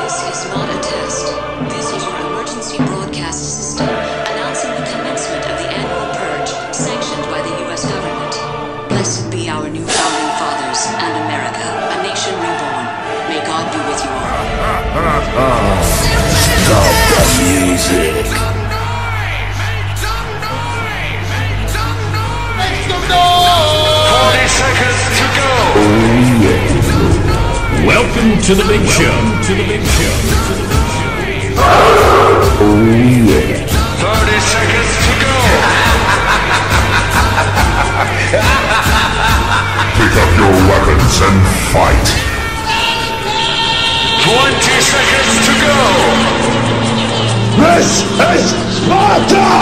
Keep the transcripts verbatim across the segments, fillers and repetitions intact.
This is not a test. This is your emergency broadcast system announcing the commencement of the annual purge sanctioned by the U S government. Blessed be our new founding fathers and America, a nation reborn. May God be with you all. Stop the music. forty seconds to go. Oh yeah. Welcome to the big show. To the big show. To the big show. Oh yeah. thirty seconds to go. Pick up your weapons and fight. twenty seconds to go. This is Sparta!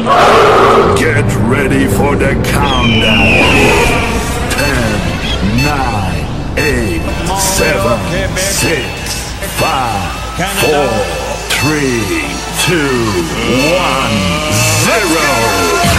Get ready for the countdown. Ten, nine, eight, seven, six, five, four, three, two, one, zero.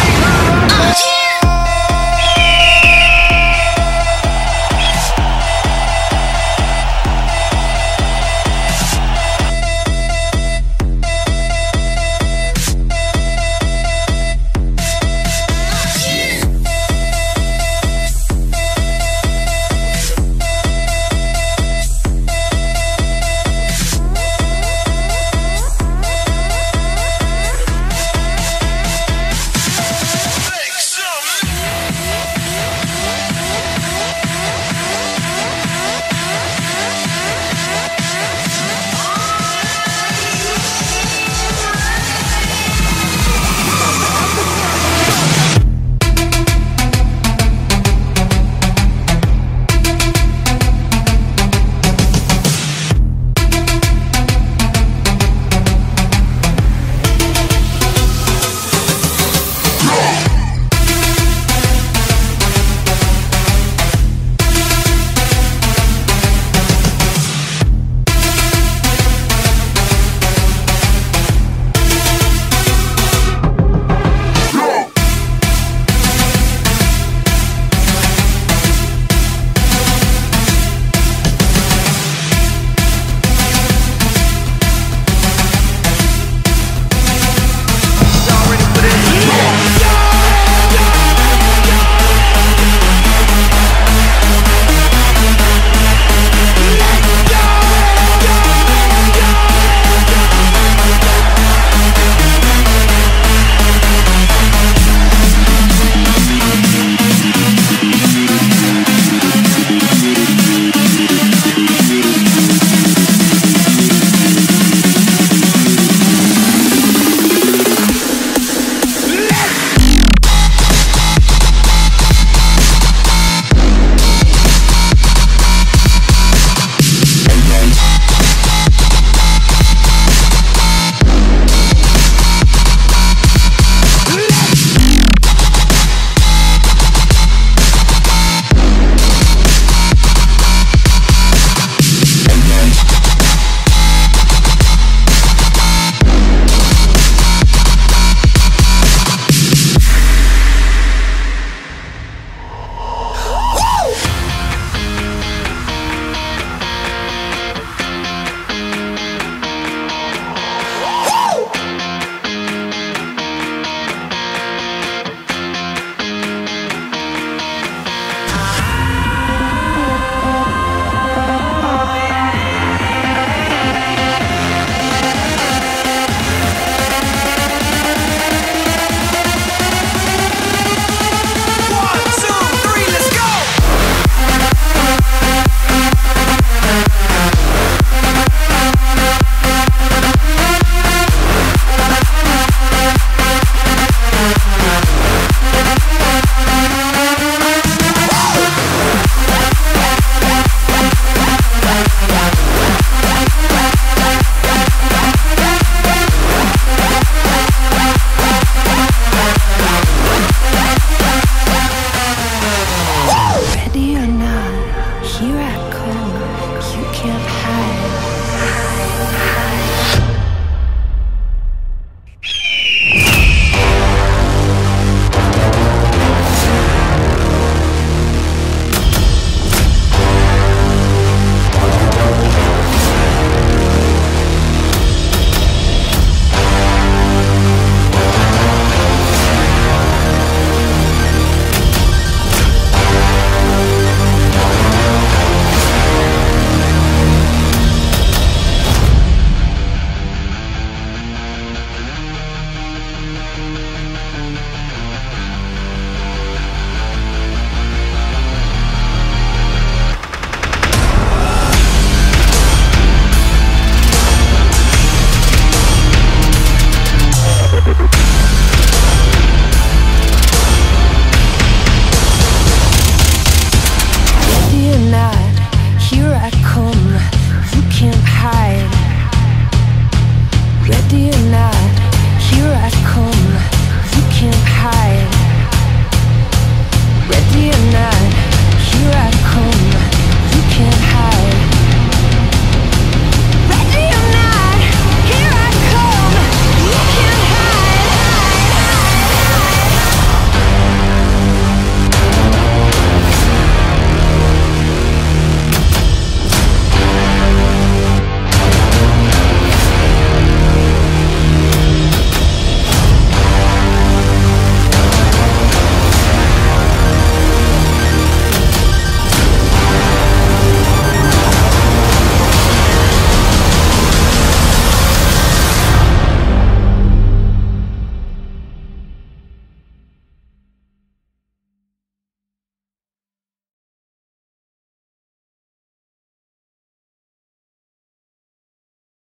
Here I come, you can't hide.